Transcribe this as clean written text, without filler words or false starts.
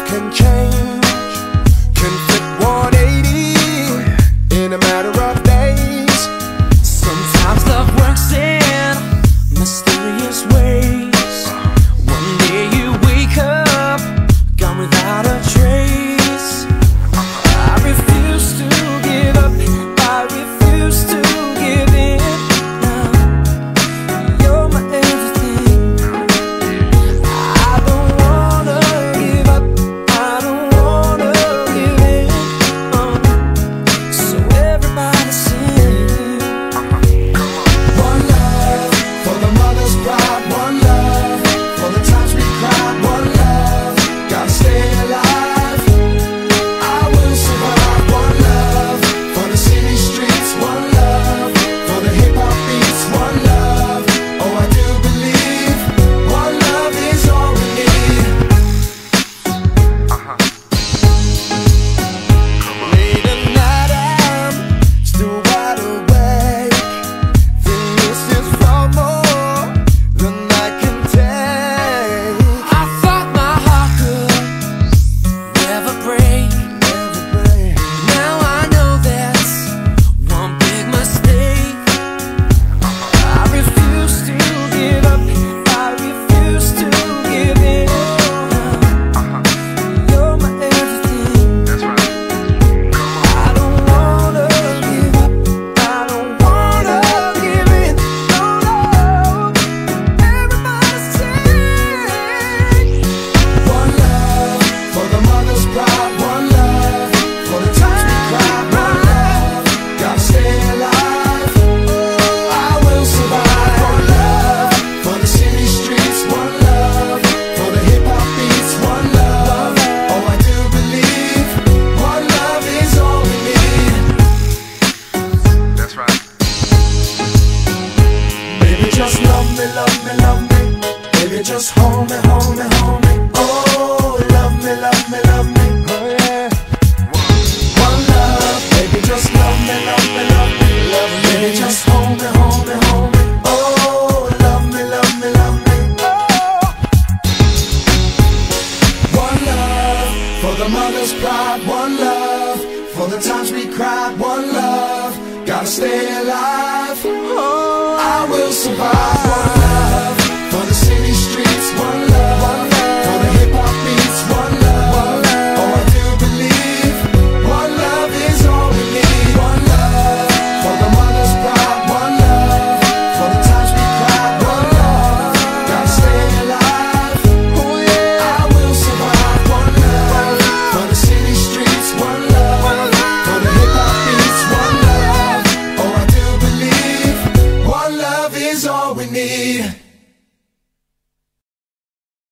can change, can flip 180 in a matter of days. Sometimes love works in mysterious ways. One day you wake up, gone without a trace. I refuse to give up, I refuse to give in. Now you're my everything. I don't wanna give up, I don't wanna give in. So everybody sing. One love for the mother's pride, one love for the times we cried, one love, gotta stay alive, I will survive. One love for the city streets, one love for the hip-hop beats, one love, oh I do believe one love is all we need. Late at night I'm still wide awake, think this is far more than I can take. I thought my heart could never break. Now I know that's one big mistake. I refuse to give up, I refuse to give in. You're my everything. I don't wanna give up, I don't wanna give in. No, no, everybody sing. One love for the mother's pride, one love for the times we cried, one love, gotta stay alive, oh I will survive. One love for the city streets, one love for the hip-hop beats, one love, oh I do believe one love is all we need. That's right. Baby, just love me, love me, love me. Baby, just hold me, hold me, hold me. Oh, love me, love me, love me. Oh yeah. One love, baby, just love me, love me, love me, love me. Baby, just hold me, hold me, hold me. Oh, love me, love me, love me. Oh. One love for the mother's pride, one love for the times we cried, one love, gotta stay alive. Oh, I will survive.